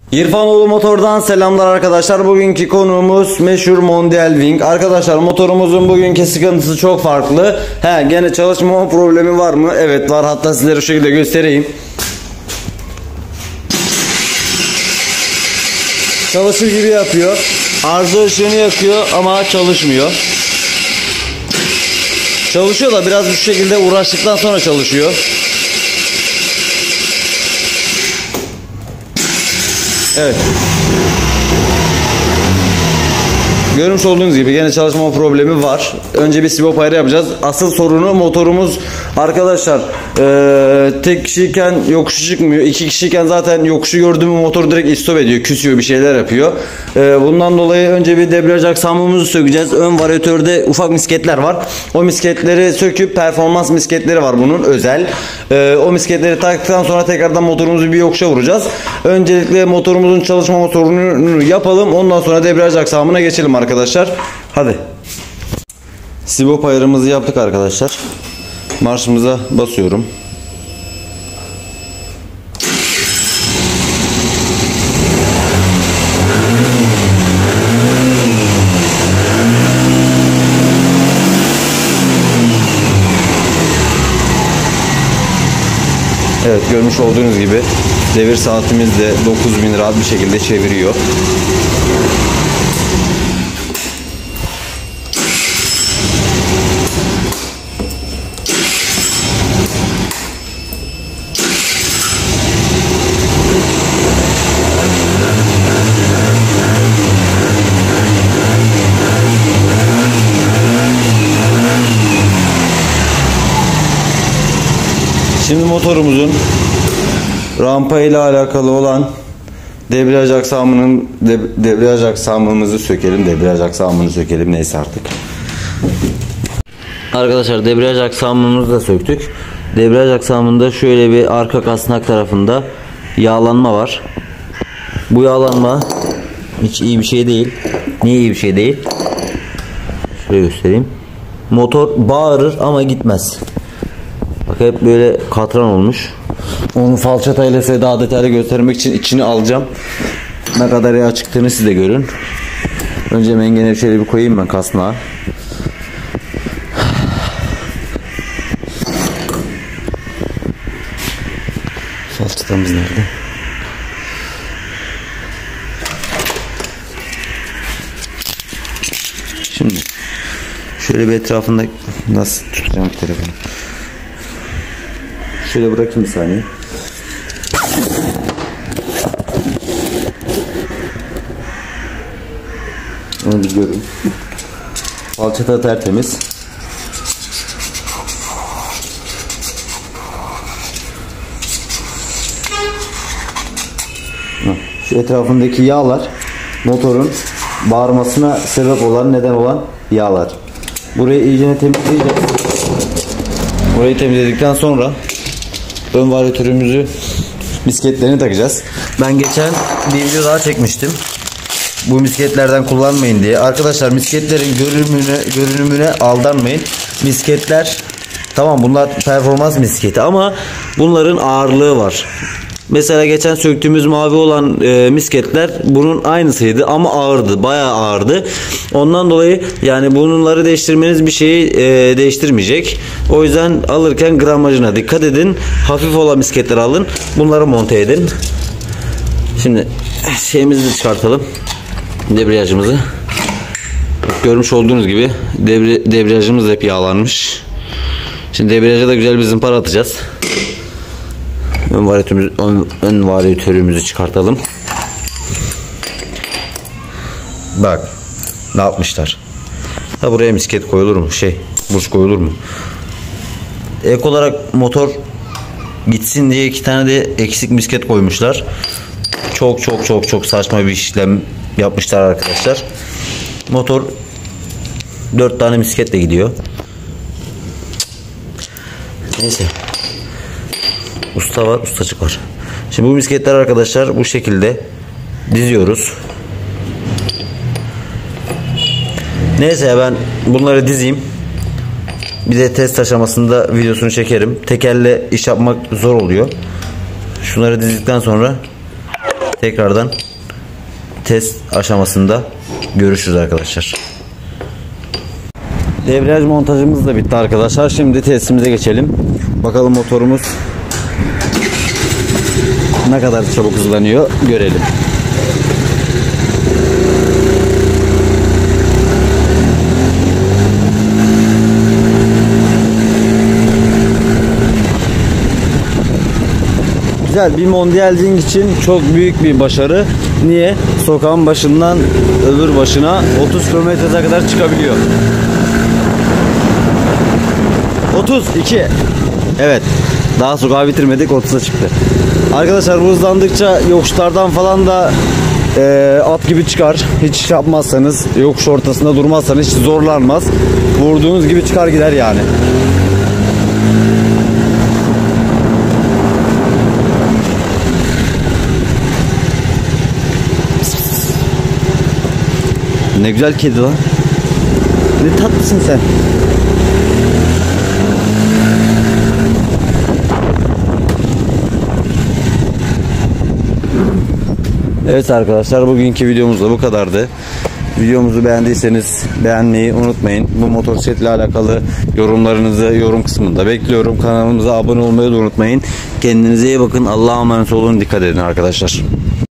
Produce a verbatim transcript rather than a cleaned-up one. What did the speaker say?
İrfanoğlu Motor'dan selamlar arkadaşlar. Bugünkü konuğumuz meşhur Mondial Wing. Arkadaşlar motorumuzun bugünkü sıkıntısı çok farklı. He, gene çalışmama problemi var mı? Evet var, hatta sizlere şu şekilde göstereyim. Çalışır gibi yapıyor. Arıza ışığını yakıyor ama çalışmıyor. Çalışıyor da biraz bu şekilde uğraştıktan sonra çalışıyor. Evet. Görmüş olduğunuz gibi gene çalışma problemi var. Önce bir sibop ayarı yapacağız. Asıl sorunu motorumuz arkadaşlar ee, tek kişiyken yokuşu çıkmıyor. İki kişiyken zaten yokuşu gördüğüm motor direkt istop ediyor. Küsüyor, bir şeyler yapıyor. E, bundan dolayı önce bir debriyaj aksamımızı sökeceğiz. Ön varyatörde ufak misketler var. O misketleri söküp, performans misketleri var bunun özel. E, o misketleri taktıktan sonra tekrardan motorumuzu bir yokuşa vuracağız. Öncelikle motorumuzun çalışma sorununu yapalım. Ondan sonra debriyaj aksamına geçelim arkadaşlar. Hadi. Sibop ayarımızı yaptık arkadaşlar. Marşımıza basıyorum. Evet, görmüş olduğunuz gibi devir saatimiz de dokuz bin rahat bir şekilde çeviriyor. Şimdi motorumuzun rampa ile alakalı olan debriyaj aksamının de, debriyaj aksamımızı sökelim. Debriyaj aksamını sökelim neyse artık. Arkadaşlar debriyaj aksamımızı da söktük. Debriyaj aksamında şöyle bir arka kasnak tarafında yağlanma var. Bu yağlanma hiç iyi bir şey değil. Niye iyi bir şey değil? Şöyle göstereyim. Motor bağırır ama gitmez. Bak hep böyle katran olmuş. Onu falçatayla size daha detaylı göstermek için içini alacağım. Ne kadar yağ çıktığını siz de görün. Önce mengene şöyle bir koyayım ben kasnağa. Falçatamız nerede? Şimdi şöyle bir etrafında nasıl tutacağım telefonu? Şöyle bırakayım bir saniye. Onu bir görün. Falçata tertemiz. Şu etrafındaki yağlar motorun bağırmasına sebep olan, neden olan yağlar. Burayı iyice temizleyeceğiz. Burayı temizledikten sonra ön varyatörümüzü, misketlerini takacağız. Ben geçen bir video daha çekmiştim. Bu misketlerden kullanmayın diye. Arkadaşlar misketlerin görünümüne, görünümüne aldanmayın. Misketler tamam, bunlar performans misketi ama bunların ağırlığı var. Mesela geçen söktüğümüz mavi olan e, misketler bunun aynısıydı ama ağırdı, bayağı ağırdı. Ondan dolayı yani bunları değiştirmeniz bir şeyi e, değiştirmeyecek. O yüzden alırken gramajına dikkat edin. Hafif olan misketleri alın. Bunları monte edin. Şimdi şeyimizi de çıkartalım. Debriyajımızı. Görmüş olduğunuz gibi debre, debriyajımız hep yağlanmış. Şimdi debriyaja da güzel bir zımpara atacağız. Ön varyatörümüzü, ön, ön varyatörümüzü çıkartalım. Bak ne yapmışlar. Ha, buraya misket koyulur mu? Şey, burç koyulur mu? Ek olarak motor gitsin diye iki tane de eksik misket koymuşlar. Çok çok çok çok saçma bir işlem yapmışlar arkadaşlar. Motor dört tane misketle gidiyor. Neyse. Usta var, ustaçık var. Şimdi bu misketler arkadaşlar bu şekilde diziyoruz. Neyse ben bunları dizeyim. Bir de test aşamasında videosunu çekerim. Tekerle iş yapmak zor oluyor. Şunları dizdikten sonra tekrardan test aşamasında görüşürüz arkadaşlar. Debriyaj montajımız da bitti arkadaşlar. Şimdi testimize geçelim. Bakalım motorumuz ne kadar çabuk hızlanıyor görelim. Güzel bir Mondial için çok büyük bir başarı. Niye? Sokağın başından öbür başına otuz kilometreye kadar çıkabiliyor. otuz iki. Evet. Daha sokağı bitirmedik, otuza çıktı. Arkadaşlar bu hızlandıkça yokuşlardan falan da e, at gibi çıkar. Hiç şey yapmazsanız, yokuş ortasında durmazsanız hiç zorlanmaz. Vurduğunuz gibi çıkar gider yani. Ne güzel kedi lan. Ne tatlısın sen. Evet arkadaşlar, bugünkü videomuz da bu kadardı. Videomuzu beğendiyseniz beğenmeyi unutmayın. Bu motosikletle alakalı yorumlarınızı yorum kısmında bekliyorum. Kanalımıza abone olmayı da unutmayın. Kendinize iyi bakın. Allah'a emanet olun. Dikkat edin arkadaşlar.